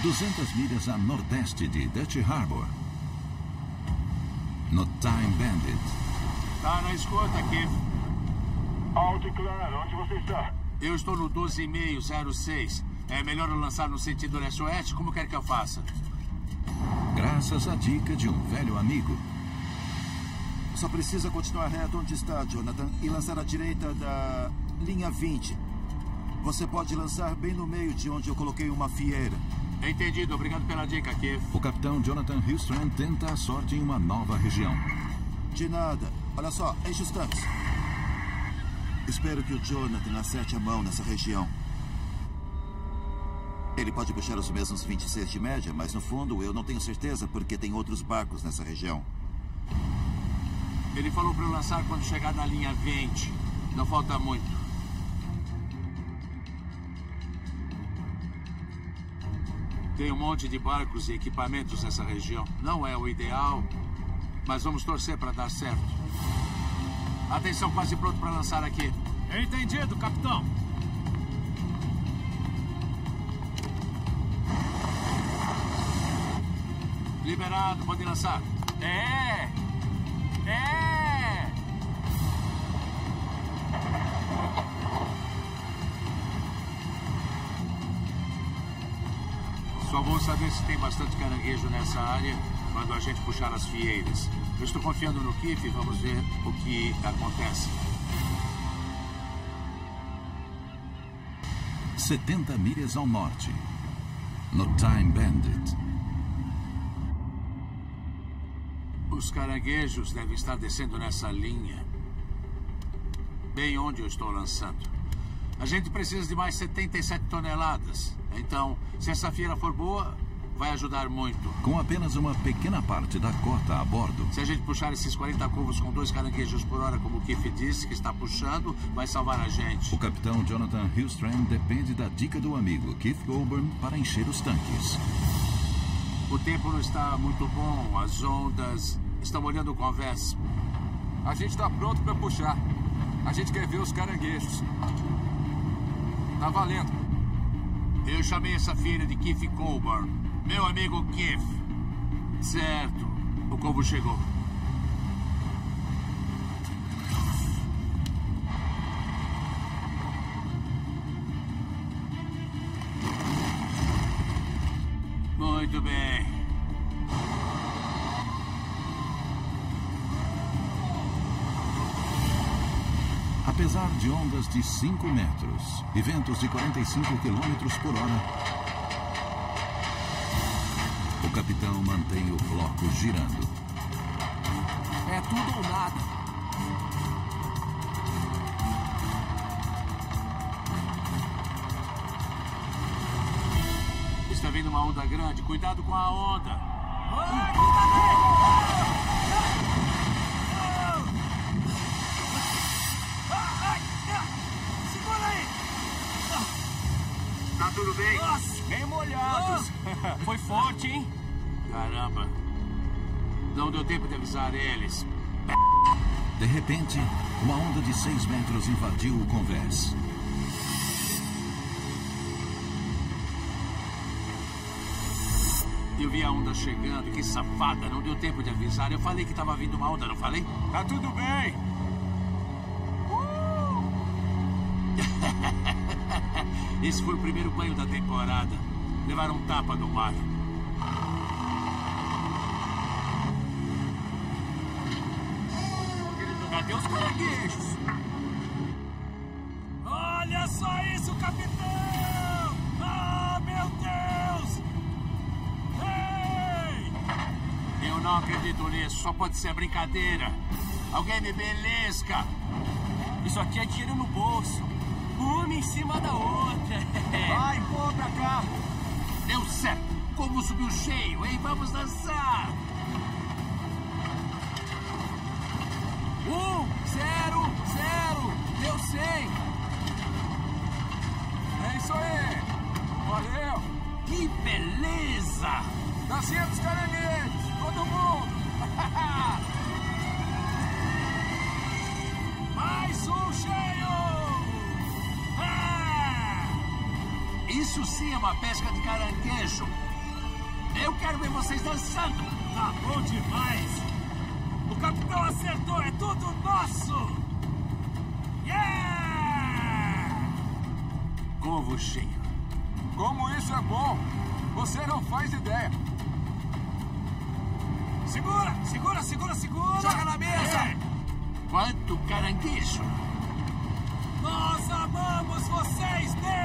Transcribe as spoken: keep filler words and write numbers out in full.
duzentas milhas a nordeste de Dutch Harbor. No Time Bandit. Tá na escuta, Keith. Alto e claro, onde você está? Eu estou no doze mil zero seis. É melhor eu lançar no sentido leste-oeste? Como quer que eu faça? Graças à dica de um velho amigo. Só precisa continuar reto onde está, Jonathan, e lançar à direita da linha vinte. Você pode lançar bem no meio de onde eu coloquei uma fieira. Entendido. Obrigado pela dica, Keith. O capitão Jonathan Hillstrand tenta a sorte em uma nova região. De nada. Olha só, enche os tanques. Espero que o Jonathan acerte a mão nessa região. Ele pode puxar os mesmos vinte e seis de média, mas no fundo eu não tenho certeza porque tem outros barcos nessa região. Ele falou para eu lançar quando chegar na linha vinte. Não falta muito. Tem um monte de barcos e equipamentos nessa região. Não é o ideal, mas vamos torcer para dar certo. Atenção, quase pronto para lançar aqui. Entendido, capitão. Liberado, pode lançar. É! É! Só vou saber se tem bastante caranguejo nessa área quando a gente puxar as fieiras. Eu estou confiando no Keith e vamos ver o que acontece. setenta milhas ao norte. No Time Bandit. Os caranguejos devem estar descendo nessa linha. Bem onde eu estou lançando. A gente precisa de mais setenta e sete toneladas. Então, se essa fieira for boa, vai ajudar muito. Com apenas uma pequena parte da cota a bordo. Se a gente puxar esses quarenta cubos com dois caranguejos por hora, como o Keith disse que está puxando, vai salvar a gente. O capitão Jonathan Hillstrand depende da dica do amigo Keith Colburn para encher os tanques. O tempo não está muito bom. As ondas estão molhando o convés. A gente está pronto para puxar. A gente quer ver os caranguejos. Tá valendo. Eu chamei essa fieira de Keith Colburn. Meu amigo Keith. Certo. O combo chegou. Muito bem. Apesar de ondas de cinco metros e ventos de quarenta e cinco quilômetros por hora, o capitão mantém o bloco girando. É tudo ou nada. Está vindo uma onda grande. Cuidado com a onda. Ai, cuidado! Segura aí! Tá tudo bem? Nossa, meio molhados. Foi forte, hein? Caramba. Não deu tempo de avisar eles. De repente, uma onda de seis metros invadiu o convés. Eu vi a onda chegando. Que safada. Não deu tempo de avisar. Eu falei que estava vindo uma onda, não falei? Tá tudo bem. Esse foi o primeiro banho da temporada. Levaram um tapa no mar. Cadê os caranguejos? Olha só isso, capitão! Ah, meu Deus! Ei! Eu não acredito nisso. Só pode ser brincadeira. Alguém me belisca. Isso aqui é dinheiro no bolso. Uma em cima da outra. Vai, pô, pra cá. Deu certo. Como subiu cheio, hein? Vamos dançar. Um, zero, zero. Deu cem. É isso aí. Valeu. Que beleza. Nascemos caranguejos. Todo mundo. Mais um cheio. Isso sim é uma pesca de caranguejo. Eu quero ver vocês dançando. Tá bom demais. O capitão acertou, é tudo nosso. Yeah! Covuchinho. Como isso é bom! Você não faz ideia. Segura, segura, segura, segura. Joga na mesa. É. Quanto caranguejo. Nós amamos vocês, meu!